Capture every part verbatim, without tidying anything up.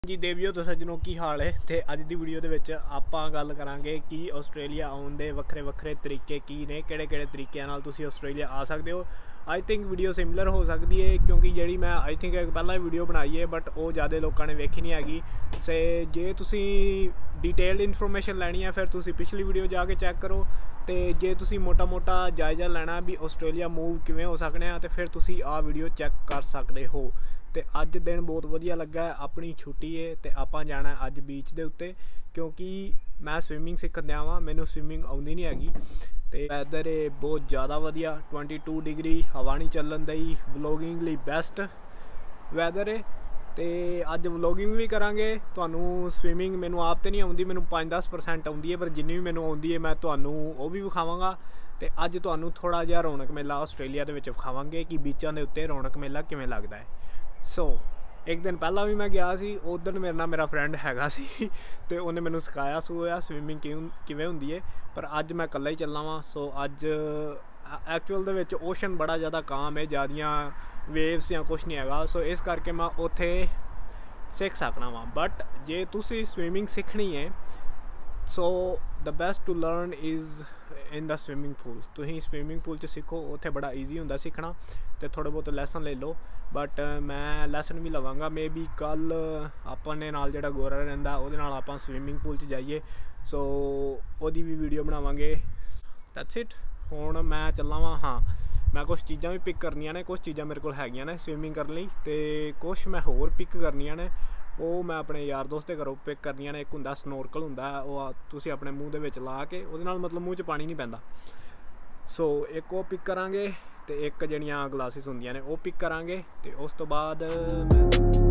जी देवियो तो सज्जनों की हाल है। तो अज की वीडियो के आपां गल करांगे कि आस्ट्रेलिया आउण दे वक्रे वक्रे तरीके की ने, किहड़े किहड़े तरीके नाल तुसीं आस्ट्रेलिया आ सकते हो। आई थिंक वीडियो सिमिलर हो सकती है क्योंकि जी मैं आई थिंक एक पहला वीडियो बनाई है बट वो ज़्यादा लोगों ने वेखी नहीं हैगी। से जे तुसीं डिटेल्ड इन्फॉर्मेशन लैनी है फिर तुसीं पिछली वीडियो जाके चैक करो। तो जे तुसीं मोटा मोटा जायजा लेना भी आस्ट्रेलिया मूव किवें हो सकने हैं तो फिर तुसीं आ वीडियो चैक कर सकते हो। तो अज दिन बहुत वधिया लगा है, अपनी छुट्टी है तो आपां जाना अज बीच के उत्ते क्योंकि मैं स्विमिंग सीखन दिया वां, मैनूं स्विमिंग आउंदी नहीं हैगी। तो वैदर है बहुत ज़्यादा वधिया, ट्वेंटी टू डिग्री हवा नहीं चलन दई, व्लॉगिंग लई बेस्ट वैदर है। तो अज व्लॉगिंग भी करांगे। तुहानूं स्विमिंग मैनूं आप तो नहीं आउंदी, मैनूं पाँच दस परसेंट आउंदी है, पर जिन्नी भी मैनूं आउंदी है मैं तुहानूं वो भी विखावांगा। तो अज तुहानूं थोड़ा जिहा रौनक मेला आस्ट्रेलिया दे विच विखावांगे कि बीचां दे उत्ते रौनक मेला किवें लगदा है। सो so, एक दिन पहला भी मैं गया सी, उस दिन मेरे नाल मेरा फ्रेंड हैगा सी तो उन्हें मैनूं सिखाया सुया स्विमिंग किवें हुंदी है, पर अज मैं कल्ला ही चलना वां। सो अज एक्चुअल दे विच ओशन बड़ा ज़्यादा काम है, ज़्यादियां वेव्स या कुछ नहीं हैगा। सो इस करके मैं उत्थे सीख सकना वां। बट जे तुसीं स्विमिंग सीखनी है so the best to learn is in the swimming pool. तुसीं स्विमिंग पूल च सीखो, उत्थे बड़ा ईजी हुंदा सीखना। तो थोड़े बहुत लैसन ले लो, बट मैं लैसन भी लवांगा मे बी कल अपने नाल जिहड़ा गोरा रहिंदा उहदे नाल आपां स्विमिंग पूल च जाइए। सो ओहदी भी वीडियो बनावांगे। That's it. हुण मैं चलां वां। हाँ मैं कुछ चीज़ां भी पिक करनियां ने, कुछ चीज़ां मेरे कोल हैगियां ने स्विमिंग करने लई, ते कुछ मैं होर पिक करनियां ने, वो मैं अपने यार दोस्त के घरों पिक करनियां ने। एक हुंदा स्नोरकल हुंदा, वो तुसीं अपने मूँह दे विच ला के उहदे नाल मतलब मूँह च पानी नहीं पैंदा। सो एक वो पिक करांगे तो एक जड़ियाँ ग्लासिस होंदियां ने वो पिक करांगे। तो उस तो बाद मैं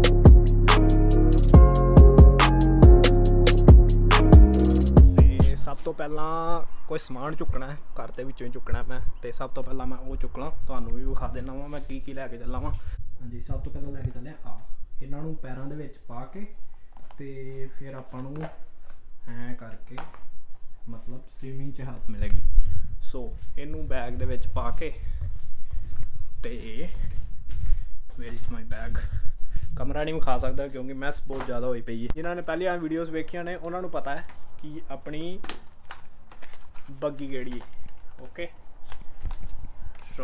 सब तो पहला कोई समान चुकना है, घर के विचों ही चुकना मैं। तो सब तो पहला मैं वो चुकना, तुहानूं भी विखा देना वा मैं की की लैके चला वां। हाँ जी, सब तो पहला लैके चलिया आ इन्हां नूं पैरां दे विच पा के ते फिर आपां नूं ऐ करके मतलब स्विमिंग च हेल्प मिलेगी। सो इनू बैग दे विच पा के ते वेयर इज़ माई बैग, कमरा नहीं विखा सकता क्योंकि मैस बहुत ज़्यादा होई पई है। जिन्होंने पहले आ वीडियोज़ वेखियां ने उन्होंने पता है कि अपनी बग्गी केड़ी है। Okay so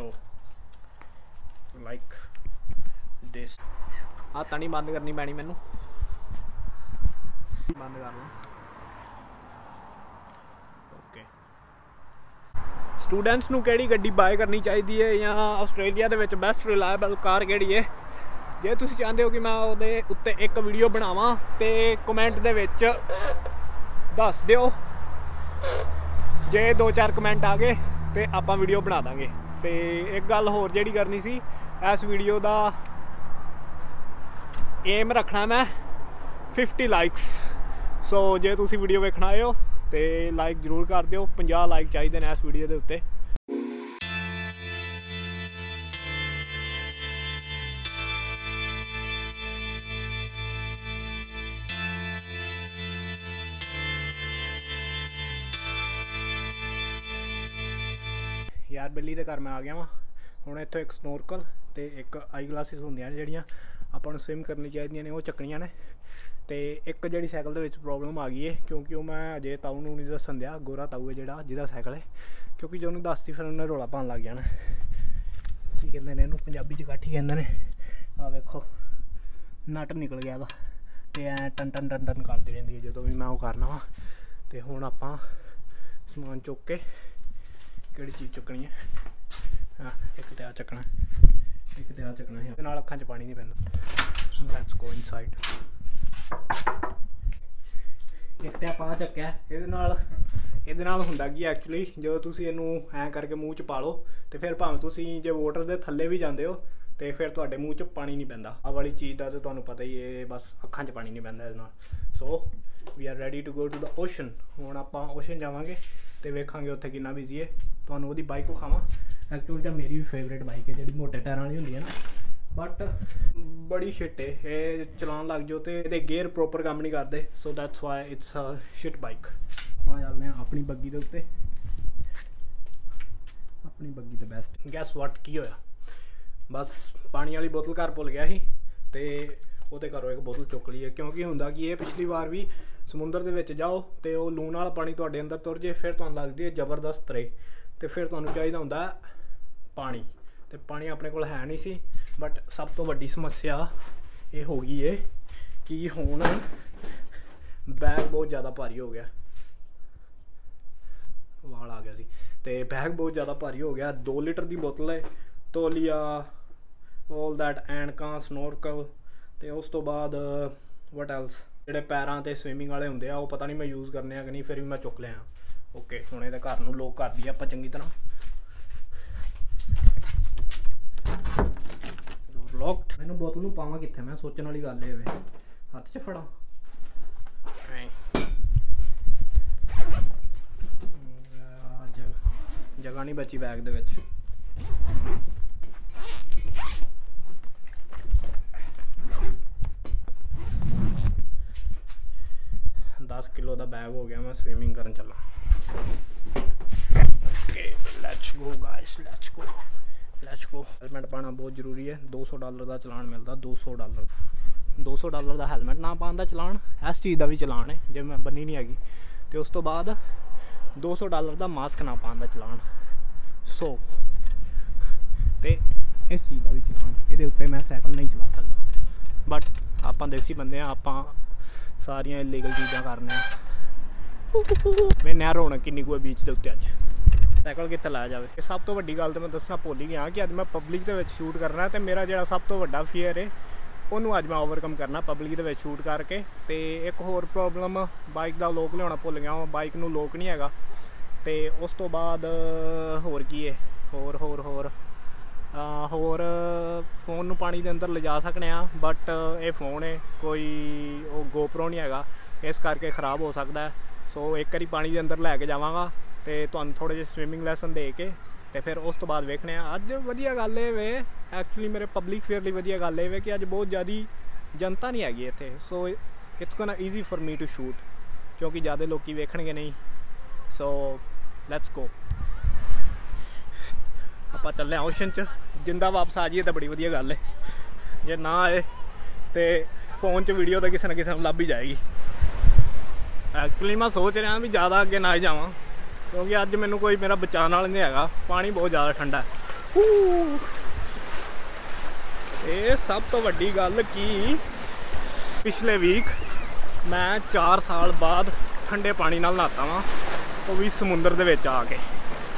like this. आ तनी बंद करनी पैनी मैनू, बंद कर लो। स्टूडेंट्स नूं किहड़ी गड्डी बाय करनी चाहिए है या आस्ट्रेलिया दे विच बेस्ट रिलायबल कार किहड़ी है। जे तुसीं चाहते हो कि मैं उहदे उत्ते एक वीडियो बनावां ते कमेंट दे विच दस दिओ। जे दो चार कमेंट आ गए तो आपां वीडियो बना देंगे। तो एक गल होर जिहड़ी करनी सी, इस वीडियो दा एम रखना मैं फिफ्टी लाइक्स। सो जे तुसीं वीडियो वेखना आए हो तो लाइक जरूर कर दिओ, पचास लाइक चाहिए ने इस वीडियो के उत्ते। यार बिल्ली के घर मैं आ गया वां। हुण इत्थों एक स्नोरकल तो एक आई ग्लासिस होंदियां ने जिहड़ियां आपां नूं स्विम करनी चाहिए ने, वो चकनियां ने। तो एक जी साइकिल के प्रॉब्लम आ गई है क्योंकि वो मैं अजे ताऊ नूं नहीं दसन दिया, गोरा ताऊ है जिहड़ा जिहदा साइकिल है, क्योंकि जो उन्हें दसती फिर उन्हें रौला पान लग जाना। की कहते हैं इहनूं पंजाबी च काठी कहंदे ने। आ वेखो नट निकल गया दा ते ऐ टन टन टन टन करदी रहिंदी है जदों भी मैं वो करना वा। तो हुण आपां समान चुक के किहड़ी चीज़ चुकनी है, हाँ एक तो आ चकना, एक तो आ चकना है, नाल अखां च पानी नहीं पैंदा। Let's go inside. एक तो आप चक्या ये हुंदा कि एक्चुअली जो तुसीं इहनूं ऐ करके मूँह च पा लो तो फिर भावें तुसीं जे वाटर दे थल्ले भी जांदे हो तो फिर तुहाडे मूँह च पानी नहीं पैंदा। आ वाली चीज़ का तो तुहानूं पता ही है, बस अखां च पानी नहीं पैंदा इहदे नाल। So we are ready to go to the ocean. हुण आपां ओशन जावांगे तो वेखांगे उत्थे कितना बिजी है। तुहानूं ओहदी बाइक विखावां। एक्चुअली तो मेरी भी फेवरेट बाइक है जिहड़ी मोटे टायरां वाली हुंदी है ना, बट बड़ी शिट है, ये चलान लग जाओ तो ये गेयर प्रॉपर काम नहीं करते। So that's why it's a shit bike. आ चलते हैं अपनी बग्गी के उत्ते, अपनी बग्गी तो बेस्ट। गैस वट की होया, बस पानी वाली बोतल घर भुल गया ही ते ਉਹਦੇ ਘਰੋਂ ਇੱਕ ਬੋਤਲ ਚੁੱਕ ਲਈਏ, ਕਿਉਂਕਿ ਹੁੰਦਾ ਕਿ ਇਹ ਪਿਛਲੀ ਵਾਰ ਵੀ ਸਮੁੰਦਰ ਦੇ ਵਿੱਚ ਜਾਓ ਤੇ ਉਹ ਲੂਣ ਵਾਲਾ ਪਾਣੀ ਤੁਹਾਡੇ ਅੰਦਰ ਤੁਰ ਜੇ, ਫਿਰ ਤੁਹਾਨੂੰ ਲੱਗਦੀ ਹੈ ਜ਼ਬਰਦਸਤ ਰੇ, ਤੇ ਫਿਰ ਤੁਹਾਨੂੰ ਚਾਹੀਦਾ ਹੁੰਦਾ ਪਾਣੀ, ਤੇ ਪਾਣੀ ਆਪਣੇ ਕੋਲ ਹੈ ਨਹੀਂ ਸੀ। ਬਟ ਸਭ ਤੋਂ ਵੱਡੀ ਸਮੱਸਿਆ ਇਹ ਹੋ ਗਈ ਏ ਕਿ ਹੁਣ ਬੈਗ ਬਹੁਤ ਜ਼ਿਆਦਾ ਭਾਰੀ ਹੋ ਗਿਆ, ਵਾਲ ਆ ਗਿਆ ਸੀ, ਤੇ ਬੈਗ ਬਹੁਤ ਜ਼ਿਆਦਾ ਭਾਰੀ ਹੋ ਗਿਆ। ਦੋ ਲੀਟਰ ਦੀ ਬੋਤਲ ਹੈ, ਤੋਲੀਆ, ਆਲ ਦੈਟ, ਐਨਕਾਂ, ਸਨੋਰਕਲ, ਤੇ ਉਸ ਤੋਂ ਬਾਅਦ ਵਟ ਐਲਸ, ਜਿਹੜੇ ਪੈਰਾਂ 'ਤੇ ਸਵਿਮਿੰਗ ਵਾਲੇ ਹੁੰਦੇ ਆ ਉਹ ਪਤਾ ਨਹੀਂ ਮੈਂ ਯੂਜ਼ ਕਰਨੇ ਆ ਕਿ ਨਹੀਂ, ਫਿਰ ਵੀ ਮੈਂ ਚੁੱਕ ਲਿਆ। ਓਕੇ, ਹੁਣ ਇਹਦੇ ਘਰ ਨੂੰ ਲੋਕ ਕਰ ਦਈਏ ਆਪਾਂ ਚੰਗੀ ਤਰ੍ਹਾਂ। ਲੌਕਡ। ਮੈਨੂੰ ਬੋਤਲ ਨੂੰ ਪਾਵਾਂ ਕਿੱਥੇ, ਮੈਂ ਸੋਚਣ ਵਾਲੀ ਗੱਲ ਇਹ ਵੇ, ਹੱਥ 'ਚ ਫੜਾਂ? ਜਗ੍ਹਾ ਨਹੀਂ ਬਚੀ ਬੈਗ ਦੇ ਵਿੱਚ। ਦਸ ਕਿਲੋ ਦਾ ਬੈਗ ਹੋ ਗਿਆ, ਮੈਂ ਸਵਿਮਿੰਗ ਕਰਨ ਚੱਲਾਂ। Okay, let's go guys, let's go let's go. Helmet ਪਾਉਣਾ ਬਹੁਤ ਜ਼ਰੂਰੀ ਹੈ। ਦੋ ਸੌ ਡਾਲਰ ਦਾ ਚਲਾਨ ਮਿਲਦਾ, ਦੋ ਸੌ ਡਾਲਰ ਦੋ ਸੌ ਡਾਲਰ ਦਾ ਹੈਲਮਟ ਨਾ ਪਾਉਣ ਦਾ ਚਲਾਨ, ਇਸ ਚੀਜ਼ ਦਾ ਵੀ ਚਲਾਨ ਹੈ ਜੇ ਮੈਂ ਬੰਨੀ ਨਹੀਂ ਹੈਗੀ, ਅਤੇ ਉਸ ਤੋਂ ਬਾਅਦ ਦੋ ਸੌ ਡਾਲਰ ਦਾ ਮਾਸਕ ਨਾ ਪਾਉਣ ਦਾ ਚਲਾਨ, ਸੋ ਅਤੇ ਇਸ ਚੀਜ਼ ਦਾ ਵੀ ਚਲਾਨ। ਇਹਦੇ ਉੱਤੇ ਮੈਂ ਸਾਈਕਲ ਨਹੀਂ ਚਲਾ ਸਕਦਾ, ਬਟ ਆਪਾਂ ਦੇਸੀ ਬੰਦੇ ਹਾਂ, ਆਪਾਂ ਸਾਰੀਆਂ ਇਲੀਗਲ ਚੀਜ਼ਾਂ ਕਰਨੇ ਆ। ਮੈਂ ਨਹਿਰ ਰੌਣਕ ਕਿੰਨੀ ਕੁ ਹੈ ਬੀਚ ਦੇ ਉੱਤੇ, ਅੱਜ ਸਾਈਕਲ ਕਿੱਥੇ ਲਾਇਆ ਜਾਵੇ। ਇਹ ਸਭ ਤੋਂ ਵੱਡੀ ਗੱਲ ਤਾਂ ਮੈਂ ਦੱਸਣਾ ਭੁੱਲ ਹੀ ਗਿਆ ਕਿ ਅੱਜ ਮੈਂ ਪਬਲਿਕ ਦੇ ਵਿੱਚ ਸ਼ੂਟ ਕਰਨਾ, ਅਤੇ ਮੇਰਾ ਜਿਹੜਾ ਸਭ ਤੋਂ ਵੱਡਾ ਫੀਅਰ ਹੈ ਉਹਨੂੰ ਅੱਜ ਮੈਂ ਓਵਰਕਮ ਕਰਨਾ ਪਬਲਿਕ ਦੇ ਵਿੱਚ ਸ਼ੂਟ ਕਰਕੇ। ਅਤੇ ਇੱਕ ਹੋਰ ਪ੍ਰੋਬਲਮ, ਬਾਈਕ ਦਾ ਲੋਕ ਲਿਆਉਣਾ ਭੁੱਲ ਗਿਆ, ਬਾਈਕ ਨੂੰ ਲੋਕ ਨਹੀਂ ਹੈਗਾ। ਅਤੇ ਉਸ ਤੋਂ ਬਾਅਦ ਹੋਰ ਕੀ ਹੈ, ਹੋਰ ਹੋਰ ਹੋਰ ਹੋਰ ਫ਼ੋਨ ਨੂੰ ਪਾਣੀ ਦੇ ਅੰਦਰ ਲਿਜਾ ਸਕਦੇ ਹਾਂ, ਬਟ ਇਹ ਫ਼ੋਨ ਹੈ ਕੋਈ ਉਹ ਗੋਪਰੋ ਨਹੀਂ ਹੈਗਾ, ਇਸ ਕਰਕੇ ਖ਼ਰਾਬ ਹੋ ਸਕਦਾ। ਸੋ ਇੱਕ ਵਾਰੀ ਪਾਣੀ ਦੇ ਅੰਦਰ ਲੈ ਕੇ ਜਾਵਾਂਗਾ ਅਤੇ ਤੁਹਾਨੂੰ ਥੋੜ੍ਹੇ ਜਿਹੇ ਸਵਿਮਿੰਗ ਲੈਸਨ ਦੇ ਕੇ, ਅਤੇ ਫਿਰ ਉਸ ਤੋਂ ਬਾਅਦ ਵੇਖਣੇ ਆ। ਅੱਜ ਵਧੀਆ ਗੱਲ ਇਹ ਵੇ, ਐਕਚੁਅਲੀ ਮੇਰੇ ਪਬਲਿਕ ਫੇਅਰ ਲਈ ਵਧੀਆ ਗੱਲ ਇਹ ਵੇ ਕਿ ਅੱਜ ਬਹੁਤ ਜ਼ਿਆਦਾ ਜਨਤਾ ਨਹੀਂ ਹੈਗੀ ਇੱਥੇ, so it's gonna easy for me to shoot, ਕਿਉਂਕਿ ਜ਼ਿਆਦਾ ਲੋਕ ਵੇਖਣਗੇ ਨਹੀਂ। So let's go. ਆਪਾਂ ਚੱਲੇ ਓਸ਼ਨ 'ਚ, ਜਿੰਦਾ ਵਾਪਸ ਆ ਜਾਈਏ ਤਾਂ ਬੜੀ ਵਧੀਆ ਗੱਲ ਹੈ, ਜੇ ਨਾ ਆਏ ਤਾਂ ਫੋਨ 'ਚ ਵੀਡੀਓ ਤਾਂ ਕਿਸੇ ਨਾ ਕਿਸੇ ਨੂੰ ਲੱਭ ਹੀ ਜਾਏਗੀ। ਐਕਚੁਅਲੀ ਮੈਂ ਸੋਚ ਰਿਹਾ ਵੀ ਜ਼ਿਆਦਾ ਅੱਗੇ ਨਾ ਹੀ ਜਾਵਾਂ, ਕਿਉਂਕਿ ਅੱਜ ਮੈਨੂੰ ਕੋਈ ਮੇਰਾ ਬਚਾਉਣ ਵਾਲਾ ਨਹੀਂ ਹੈਗਾ, ਪਾਣੀ ਬਹੁਤ ਜ਼ਿਆਦਾ ਠੰਡਾ ਹੈ। ਇਹ ਸਭ ਤੋਂ ਵੱਡੀ ਗੱਲ ਕਿ ਪਿਛਲੇ ਵੀਕ ਮੈਂ ਚਾਰ ਸਾਲ ਬਾਅਦ ਠੰਡੇ ਪਾਣੀ ਨਾਲ ਨਹਾਤਾ ਵਾਂ, ਉਹ ਵੀ ਸਮੁੰਦਰ ਦੇ ਵਿੱਚ ਆ ਕੇ।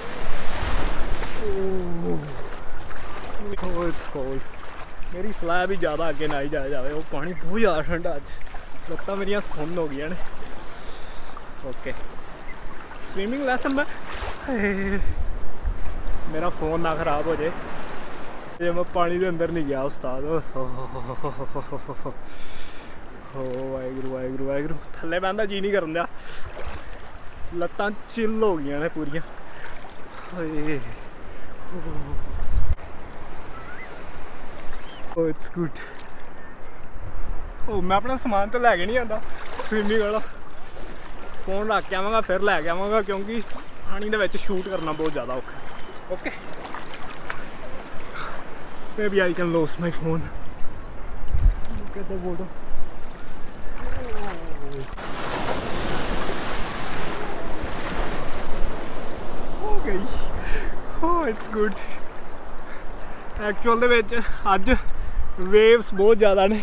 ਮੇਰੀ ਸਲਾਹ ਵੀ ਜ਼ਿਆਦਾ ਅੱਗੇ ਨਾ ਹੀ ਜਾਇਆ ਜਾਵੇ, ਉਹ ਪਾਣੀ ਬਹੁਤ ਜ਼ਿਆਦਾ ਠੰਡਾ, ਅੱਜ ਲੱਤਾਂ ਮੇਰੀਆਂ ਸੁੰਨ ਹੋ ਗਈਆਂ ਨੇ। ਓਕੇ, ਸਵੀਮਿੰਗ ਲੈਸਨ ਮੈਂ ਮੇਰਾ ਫ਼ੋਨ ਨਾ ਖ਼ਰਾਬ ਹੋ ਜਾਏ ਜੇ ਮੈਂ ਪਾਣੀ ਦੇ ਅੰਦਰ ਨਹੀਂ ਗਿਆ ਉਸਤਾਦ। ਹੋ ਵਾਹਿਗੁਰੂ ਵਾਹਿਗੁਰੂ ਵਾਹਿਗੁਰੂ, ਥੱਲੇ ਬਹਿਣ ਦਾ ਜੀ ਨਹੀਂ ਕਰਨ ਦਿਆ, ਲੱਤਾਂ ਚਿੱਲ ਹੋ ਗਈਆਂ ਨੇ ਪੂਰੀਆਂ। ਹਾਏ ਓ ਇਟਸ ਗੁੱਡ। ਉਹ ਮੈਂ ਆਪਣਾ ਸਮਾਨ ਤਾਂ ਲੈ ਕੇ ਨਹੀਂ ਆਉਂਦਾ ਸਵਿਮਿੰਗ ਵਾਲਾ, ਫ਼ੋਨ ਰੱਖ ਕੇ ਆਵਾਂਗਾ ਫਿਰ ਲੈ ਕੇ ਆਵਾਂਗਾ, ਕਿਉਂਕਿ ਪਾਣੀ ਦੇ ਵਿੱਚ ਸ਼ੂਟ ਕਰਨਾ ਬਹੁਤ ਜ਼ਿਆਦਾ ਔਖਾ। Okay, maybe I can lose my phone. Look at the water. Okay. Oh, it's good. Actual ਦੇ ਵਿੱਚ ਅੱਜ ਵੇਵਸ ਬਹੁਤ ਜ਼ਿਆਦਾ ਨੇ।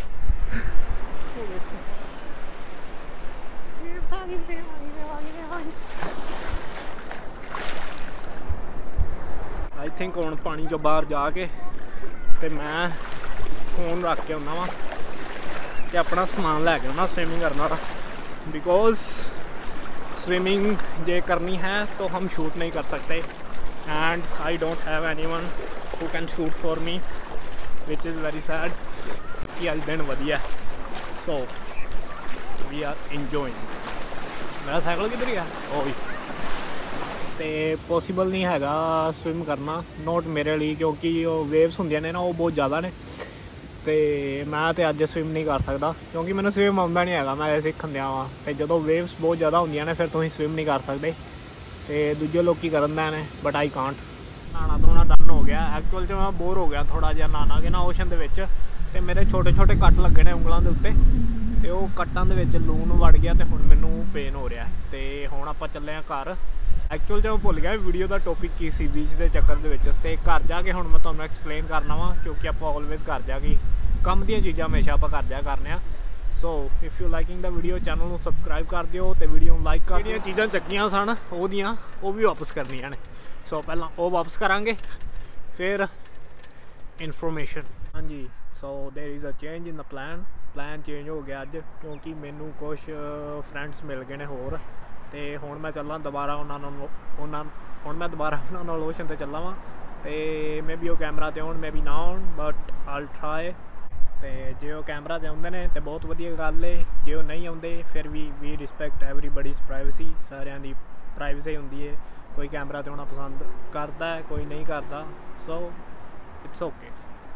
ਆਈ ਥਿੰਕ ਹੁਣ ਪਾਣੀ ਚੋਂ ਬਾਹਰ ਜਾ ਕੇ ਤੇ ਮੈਂ फ़ोन रख के आना वा ते अपना समान लैके आना स्विमिंग करना वाला, बिकॉज स्विमिंग जे करनी है तो हम शूट नहीं कर सकते and I don't have anyone who can shoot for me, which is very sad कि अज दिन वधिया। So we are enjoying. मेरा साइकिल किधर गया? ओ भी तो पॉसीबल नहीं हैगा स्विम करना, नोट मेरे लिए, क्योंकि वेव्स होंदियां ने ना वो बहुत ज़्यादा ने, तो मैं तो अज स्विम नहीं कर सकता क्योंकि मैंने स्विम आउंदा नहीं हैगा, मैं सीखन दिया वा। तो जो वेव्स बहुत ज़्यादा होंदियां ने फिर तुसीं स्विम नहीं कर सकते, तो दूजे लोग करन दे ने, बट आई कांट। नहाना धोना डन हो गया। एक्चुअल च मैं बोर हो गया थोड़ा जिहा नहाना के ना ओशन दे विच, ਤੇ ਮੇਰੇ ਛੋਟੇ ਛੋਟੇ ਕੱਟ ਲੱਗੇ ਨੇ ਉਂਗਲਾਂ ਦੇ ਉੱਤੇ ਤੇ ਉਹ ਕੱਟਾਂ ਦੇ ਵਿੱਚ ਲੂਣ ਵੜ ਗਿਆ ਤੇ ਹੁਣ ਮੈਨੂੰ ਪੇਨ ਹੋ ਰਿਹਾ ਤੇ ਹੁਣ ਆਪਾਂ ਚੱਲੇ ਆ ਘਰ। ਐਕਚੁਅਲ 'ਚ ਮੈਂ ਭੁੱਲ ਗਿਆ ਵੀਡੀਓ ਦਾ ਟੌਪਿਕ ਕੀ ਸੀ ਬੀਚ ਦੇ ਚੱਕਰ ਦੇ ਵਿੱਚ, ਤੇ ਘਰ ਜਾ ਕੇ ਹੁਣ ਮੈਂ ਤੁਹਾਨੂੰ ਐਕਸਪਲੇਨ ਕਰਨਾ ਵਾ ਕਿਉਂਕਿ ਆਪਾਂ ਆਲਵੇਜ਼ ਘਰ ਜਾ ਕੇ ਕੰਮ ਦੀਆਂ ਚੀਜ਼ਾਂ ਹਮੇਸ਼ਾ ਆਪਾਂ ਘਰ ਜਾ ਕਰਨੇ ਆ। So if you liking the video channel ਨੂੰ ਸਬਸਕ੍ਰਾਈਬ ਕਰ ਦਿਓ ਤੇ ਵੀਡੀਓ ਨੂੰ ਲਾਈਕ ਕਰ। ਜਿਹੜੀਆਂ ਚੀਜ਼ਾਂ ਚੱਕੀਆਂ ਸਨ ਉਹਦੀਆਂ ਉਹ ਵੀ ਵਾਪਸ ਕਰਨੀਆਂ ਨੇ। ਸੋ ਪਹਿਲਾਂ ਉਹ ਵਾਪਸ ਕਰਾਂਗੇ ਫਿਰ ਇਨਫੋਰਮੇਸ਼ਨ। ਹਾਂਜੀ, so there is a change in the plan. Plan change ਹੋ ਗਿਆ ਅੱਜ ਕਿਉਂਕਿ ਮੈਨੂੰ ਕੁਛ ਫਰੈਂਡਸ ਮਿਲ ਗਏ ਨੇ ਹੋਰ, ਤੇ ਹੁਣ ਮੈਂ ਚੱਲਾਂ ਦੁਬਾਰਾ ਉਹਨਾਂ ਨਾਲ ਉਹਨਾਂ ਹੁਣ ਮੈਂ ਦੁਬਾਰਾ ਉਹਨਾਂ ਨਾਲ ਓਸ਼ਨ 'ਤੇ ਚੱਲਾਂ ਵਾਂ ਤੇ ਮੇ ਬੀ ਉਹ ਕੈਮਰਾ 'ਤੇ ਆਉਣ, ਮੇ ਬੀ ਨਾ ਆਉਣ, ਬਟ ਆਲ ਟਰਾਈ। ਤੇ ਜੇ ਉਹ ਕੈਮਰਾ 'ਤੇ ਆਉਂਦੇ ਨੇ ਤਾਂ ਬਹੁਤ ਵਧੀਆ ਗੱਲ ਹੈ, ਜੇ ਉਹ ਨਹੀਂ ਆਉਂਦੇ ਫਿਰ ਵੀ ਵੀ ਰਿਸਪੈਕਟ ਐਵਰੀਬਾਡੀਜ਼ ਪ੍ਰਾਈਵੇਸੀ। ਸਾਰਿਆਂ ਦੀ ਪ੍ਰਾਈਵੇਸੀ ਹੁੰਦੀ ਹੈ, ਕੋਈ ਕੈਮਰਾ 'ਤੇ ਆਉਣਾ ਪਸੰਦ ਕਰਦਾ ਹੈ, ਕੋਈ ਨਹੀਂ ਕਰਦਾ। So it's okay.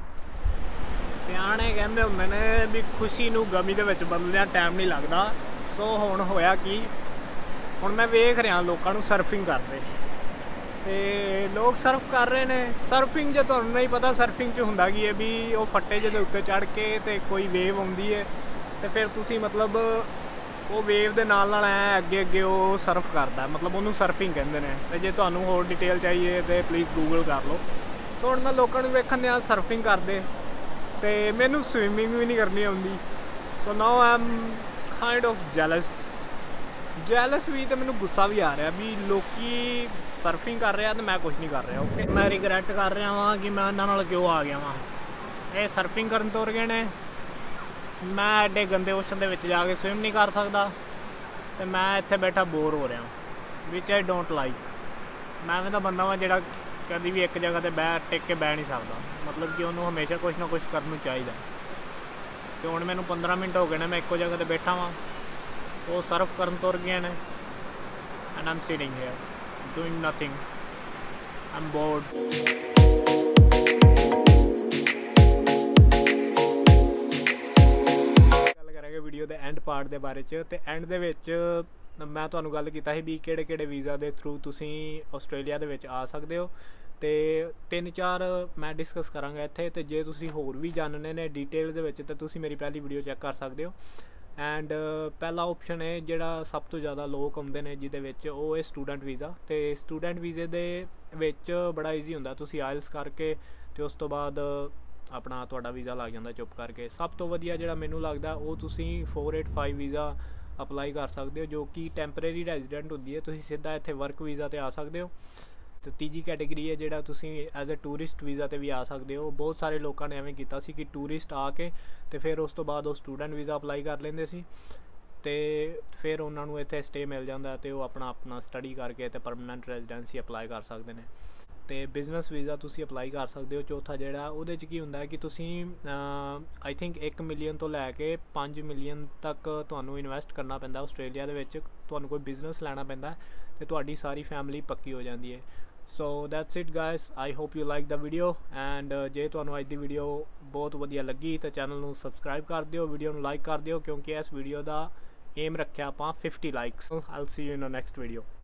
ਸਿਆਣੇ ਕਹਿੰਦੇ ਹੁੰਦੇ ਨੇ ਵੀ ਖੁਸ਼ੀ ਨੂੰ ਗਮੀ ਦੇ ਵਿੱਚ ਬਦਲਦਿਆਂ ਟਾਈਮ ਨਹੀਂ ਲੱਗਦਾ। ਸੋ ਹੁਣ ਹੋਇਆ ਕੀ, ਹੁਣ ਮੈਂ ਵੇਖ ਰਿਹਾ ਲੋਕਾਂ ਨੂੰ ਸਰਫਿੰਗ ਕਰਦੇ ਤੇ ਲੋਕ ਸਰਫ ਕਰ ਰਹੇ ਨੇ। ਸਰਫਿੰਗ ਜੇ ਤੁਹਾਨੂੰ ਨਹੀਂ ਪਤਾ ਸਰਫਿੰਗ 'ਚ ਹੁੰਦਾ ਕੀ ਹੈ ਵੀ ਉਹ ਫੱਟੇ ਜਿਹੇ ਦੇ ਉੱਤੇ ਚੜ੍ਹ ਕੇ ਤੇ ਕੋਈ ਵੇਵ ਆਉਂਦੀ ਹੈ ਤੇ ਫਿਰ ਤੁਸੀਂ ਮਤਲਬ ਉਹ ਵੇਵ ਦੇ ਨਾਲ ਨਾਲ ਐ ਅੱਗੇ ਅੱਗੇ ਉਹ ਸਰਫ ਕਰਦਾ, ਮਤਲਬ ਉਹਨੂੰ ਸਰਫਿੰਗ ਕਹਿੰਦੇ ਨੇ। ਤੇ ਜੇ ਤੁਹਾਨੂੰ ਹੋਰ ਡਿਟੇਲ ਚਾਹੀਏ ਤਾਂ ਪਲੀਜ਼ ਗੂਗਲ ਕਰ ਲਓ। ਸੋ ਹੁਣ ਮੈਂ ਲੋਕਾਂ ਨੂੰ ਵੇਖਣ ਦਿਆਂ ਸਰਫਿੰਗ ਕਰਦੇ ਤੇ ਮੈਨੂੰ ਸਵਿਮਿੰਗ ਵੀ ਨਹੀਂ ਕਰਨੀ ਆਉਂਦੀ। So now I am kind of jealous jealous ਵੀ, ਤੇ ਮੈਨੂੰ ਗੁੱਸਾ ਵੀ ਆ ਰਿਹਾ ਵੀ ਲੋਕੀ ਸਰਫਿੰਗ ਕਰ ਰਿਹਾ ਤੇ ਮੈਂ ਕੁਛ ਨਹੀਂ ਕਰ ਰਿਹਾ। ਓਕੇ, ਮੈਂ ਰਿਗਰੈਟ ਕਰ ਰਿਹਾ ਵਾਂ ਕਿ ਮੈਂ ਇਹਨਾਂ ਨਾਲ ਕਿਉਂ ਆ ਗਿਆ ਵਾਂ। ਇਹ ਸਰਫਿੰਗ ਕਰਨ ਤੁਰ ਗਏ ਨੇ, ਮੈਂ ਐਡੇ ਗੰਦੇ ਓਸ਼ਨ ਦੇ ਵਿੱਚ ਜਾ ਕੇ ਸਵਿਮ ਨਹੀਂ ਕਰ ਸਕਦਾ ਤੇ ਮੈਂ ਇੱਥੇ ਬੈਠਾ ਬੋਰ ਹੋ ਰਿਹਾ ਵਿਚ ਆਈ ਡੋਂਟ ਲਾਈਕ। ਮੈਂ ਵੀ ਤਾਂ ਬੰਦਾ ਵਾਂ ਜਿਹੜਾ ਕਦੀ ਵੀ ਇੱਕ ਜਗ੍ਹਾ 'ਤੇ ਬਹਿ ਟਿਕ ਕੇ ਬਹਿ ਨਹੀਂ ਸਕਦਾ, ਮਤਲਬ ਕਿ ਉਹਨੂੰ ਹਮੇਸ਼ਾ ਕੁਛ ਨਾ ਕੁਛ ਕਰਨ ਨੂੰ ਚਾਹੀਦਾ। ਅਤੇ ਹੁਣ ਮੈਨੂੰ ਪੰਦਰਾਂ ਮਿੰਟ ਹੋ ਗਏ ਨੇ ਮੈਂ ਇੱਕੋ ਜਗ੍ਹਾ 'ਤੇ ਬੈਠਾ ਵਾਂ, ਉਹ ਸਰਫ ਕਰਨ ਤੁਰ ਗਏ ਨੇ and am sitting here doing nothing, am bored. ਗੱਲ ਕਰਾਂਗੇ ਵੀਡੀਓ ਦੇ ਐਂਡ ਪਾਰਟ ਦੇ ਬਾਰੇ 'ਚ, ਤੇ ਐਂਡ ਦੇ ਵਿੱਚ ਮੈਂ ਤੁਹਾਨੂੰ ਗੱਲ ਕੀਤਾ ਸੀ ਵੀ ਕਿਹੜੇ ਕਿਹੜੇ ਵੀਜ਼ਾ ਦੇ ਥਰੂ ਤੁਸੀਂ ਆਸਟ੍ਰੇਲੀਆ ਦੇ ਵਿੱਚ ਆ ਸਕਦੇ ਹੋ, ਤੇ ਤਿੰਨ ਚਾਰ ਮੈਂ ਡਿਸਕਸ ਕਰਾਂਗਾ ਇੱਥੇ। ਤੇ ਜੇ ਤੁਸੀਂ ਹੋਰ ਵੀ ਜਾਣਨੇ ਨੇ ਡਿਟੇਲ ਦੇ ਵਿੱਚ ਤਾਂ ਤੁਸੀਂ ਮੇਰੀ ਪਹਿਲੀ ਵੀਡੀਓ ਚੈੱਕ ਕਰ ਸਕਦੇ ਹੋ। ਐਂਡ ਪਹਿਲਾ ਆਪਸ਼ਨ ਹੈ ਜਿਹੜਾ ਸਭ ਤੋਂ ਜ਼ਿਆਦਾ ਲੋਕ ਆਉਂਦੇ ਨੇ ਜਿਹਦੇ ਵਿੱਚ, ਉਹ ਹੈ ਸਟੂਡੈਂਟ ਵੀਜ਼ਾ। ਤੇ ਸਟੂਡੈਂਟ ਵੀਜ਼ੇ ਦੇ ਵਿੱਚ ਬੜਾ ਈਜ਼ੀ ਹੁੰਦਾ, ਤੁਸੀਂ ਆਇਲਸ ਕਰਕੇ ਤੇ ਉਸ ਤੋਂ ਬਾਅਦ ਆਪਣਾ ਤੁਹਾਡਾ ਵੀਜ਼ਾ ਲੱਗ ਜਾਂਦਾ ਚੁੱਪ ਕਰਕੇ। ਸਭ ਤੋਂ ਵਧੀਆ ਜਿਹੜਾ ਮੈਨੂੰ ਲੱਗਦਾ ਉਹ ਤੁਸੀਂ four eight five visa apply ਕਰ ਸਕਦੇ ਹੋ, ਜੋ ਕਿ ਟੈਂਪਰੇਰੀ ਰੈਜ਼ੀਡੈਂਟ ਹੁੰਦੀ ਹੈ। ਤੁਸੀਂ ਸਿੱਧਾ ਇੱਥੇ ਵਰਕ ਵੀਜ਼ਾ 'ਤੇ ਆ ਸਕਦੇ ਹੋ। ਤੇ ਤੀਜੀ ਕੈਟੇਗਰੀ ਹੈ ਜਿਹੜਾ ਤੁਸੀਂ ਐਜ਼ ਅ ਟੂਰਿਸਟ ਵੀਜ਼ਾ 'ਤੇ ਵੀ ਆ ਸਕਦੇ ਹੋ। ਬਹੁਤ ਸਾਰੇ ਲੋਕਾਂ ਨੇ ਐਵੇਂ ਕੀਤਾ ਸੀ ਕਿ ਟੂਰਿਸਟ ਆ ਕੇ ਤੇ ਫਿਰ ਉਸ ਤੋਂ ਬਾਅਦ ਉਹ ਸਟੂਡੈਂਟ ਵੀਜ਼ਾ ਅਪਲਾਈ ਕਰ ਲੈਂਦੇ ਸੀ ਤੇ ਫਿਰ ਉਹਨਾਂ ਨੂੰ ਇੱਥੇ ਸਟੇ ਮਿਲ ਜਾਂਦਾ ਤੇ ਉਹ ਆਪਣਾ ਆਪਣਾ ਸਟੱਡੀ ਕਰਕੇ ਤੇ ਪਰਮਾਨੈਂਟ ਰੈਜ਼ੀਡੈਂਸੀ ਅਪਲਾਈ ਕਰ ਸਕਦੇ ਨੇ। ਤੇ ਬਿਜ਼ਨਸ ਵੀਜ਼ਾ ਤੁਸੀਂ ਅਪਲਾਈ ਕਰ ਸਕਦੇ ਹੋ ਚੌਥਾ ਜਿਹੜਾ, ਉਹਦੇ 'ਚ ਕੀ ਹੁੰਦਾ ਹੈ ਕਿ ਤੁਸੀਂ ਆਈ ਥਿੰਕ ਇੱਕ ਮਿਲੀਅਨ ਤੋਂ ਲੈ ਕੇ ਪੰਜ ਮਿਲੀਅਨ ਤੱਕ ਤੁਹਾਨੂੰ ਇਨਵੈਸਟ ਕਰਨਾ ਪੈਂਦਾ ਆਸਟ੍ਰੇਲੀਆ ਦੇ ਵਿੱਚ। ਤੁਹਾਨੂੰ ਕੋਈ ਬਿਜ਼ਨਸ ਲੈਣਾ ਪੈਂਦਾ ਤੇ ਤੁਹਾਡੀ ਸਾਰੀ ਫੈਮਿਲੀ ਪੱਕੀ ਹੋ ਜਾਂਦੀ ਹੈ। So that's it guys, I hope you like the video. And ਜੇ ਤੁਹਾਨੂੰ ਅੱਜ ਦੀ ਵੀਡੀਓ ਬਹੁਤ ਵਧੀਆ ਲੱਗੀ ਤਾਂ ਚੈਨਲ ਨੂੰ ਸਬਸਕ੍ਰਾਈਬ ਕਰ ਦਿਓ, ਵੀਡੀਓ ਨੂੰ ਲਾਈਕ ਕਰ ਦਿਓ ਕਿਉਂਕਿ ਇਸ ਵੀਡੀਓ ਦਾ ਏਮ ਰੱਖਿਆ ਆਪਾਂ fifty likes. I'll see you in the next video.